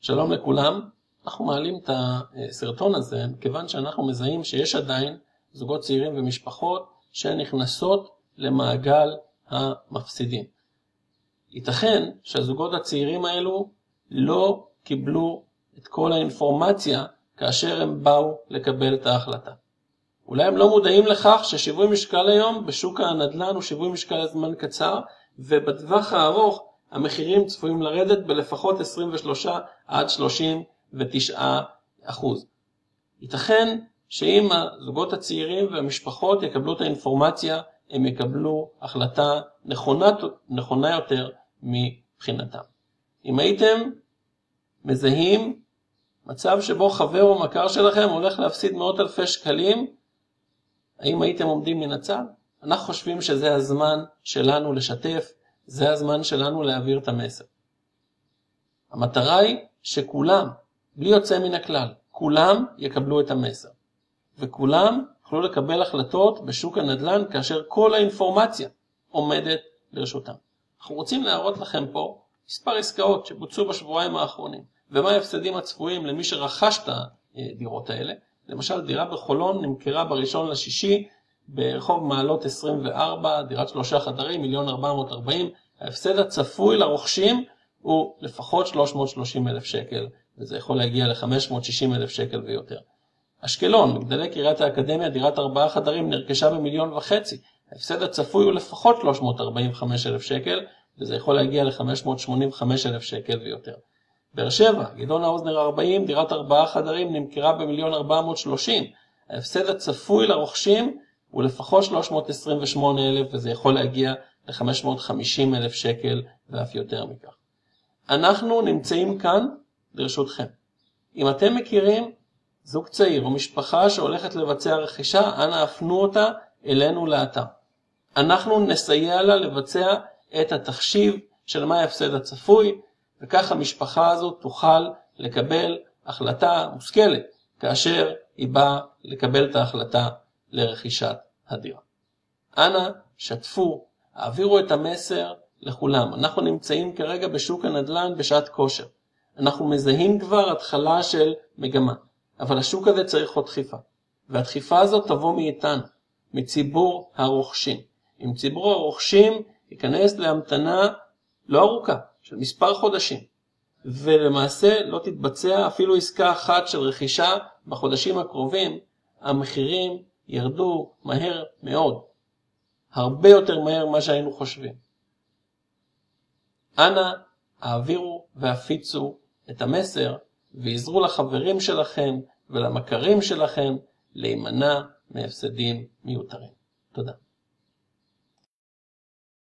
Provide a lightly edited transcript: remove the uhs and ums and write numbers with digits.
שלום לכולם, אנחנו מעלים את הסרטון הזה כיוון שאנחנו מזהים שיש עדיין זוגות צעירים ומשפחות שנכנסות למעגל המפסידים. ייתכן שהזוגות הצעירים האלו לא קיבלו את כל האינפורמציה כאשר הם באו לקבל את ההחלטה. אולי הם לא מודעים לכך ששיווי משקל היום בשוק הנדל"ן הוא שיווי משקל לזמן קצר, ובטווח הארוך המחירים צפויים לרדת בלפחות 23-39%. ייתכן שאם הזוגות הצעירים והמשפחות יקבלו את האינפורמציה, הם יקבלו החלטה נכונה יותר מבחינתם. אם הייתם מזהים מצב שבו חבר או מכר שלכם הולך להפסיד מאות אלפי שקלים, האם הייתם עומדים מן הצד? אנחנו חושבים שזה הזמן שלנו לשתף, זה הזמן שלנו להעביר את המסר. המטרה היא שכולם, בלי יוצא מן הכלל, כולם יקבלו את המסר. וכולם יוכלו לקבל החלטות בשוק הנדל"ן כאשר כל האינפורמציה עומדת לרשותם. אנחנו רוצים להראות לכם פה מספר עסקאות שבוצעו בשבועיים האחרונים, ומה ההפסדים הצפויים למי שרכש את הדירות האלה. למשל, דירה בחולון נמכרה ב1.6 ברחוב מעלות 24, דירת 3 חדרים, 1,440,000. ההפסד הצפוי לרוכשים הוא לפחות 330,000 שקל, וזה יכול להגיע ל560,000 שקל ויותר. אשקלון, מגדלי קריית האקדמיה, דירת 4 חדרים, נרכשה ב1.5 מיליון. ההפסד הצפוי הוא לפחות 345,000 שקל, וזה יכול להגיע ל585,000 שקל ויותר. באר שבע, גדעון האוזנר 40, דירת 4 חדרים, נמכרה ב1,430,000. ההפסד הצפוי לרוכשים הוא לפחות 328,000, וזה יכול להגיע ל550,000 שקל ואף יותר מכך. אנחנו נמצאים כאן לרשותכם. אם אתם מכירים זוג צעיר או משפחה שהולכת לבצע רכישה, אנא הפנו אותה אלינו לאתר. אנחנו נסייע לה לבצע את התחשיב של מה ההפסד הצפוי, וכך המשפחה הזאת תוכל לקבל החלטה מושכלת כאשר היא באה לקבל את ההחלטה לרכישת הדירה. אנא שתפו, העבירו את המסר לכולם. אנחנו נמצאים כרגע בשוק הנדל"ן בשעת כושר. אנחנו מזהים כבר התחלה של מגמה, אבל השוק הזה צריך עוד דחיפה. והדחיפה הזאת תבוא מאיתנו, מציבור הרוכשים. אם ציבור הרוכשים ייכנס להמתנה לא ארוכה, של מספר חודשים, ולמעשה לא תתבצע אפילו עסקה אחת של רכישה בחודשים הקרובים, המחירים ירדו מהר מאוד, הרבה יותר מהר מה שהיינו חושבים. אנא העבירו והפיצו את המסר, ועזרו לחברים שלכם ולמכרים שלכם להימנע מהפסדים מיותרים. תודה.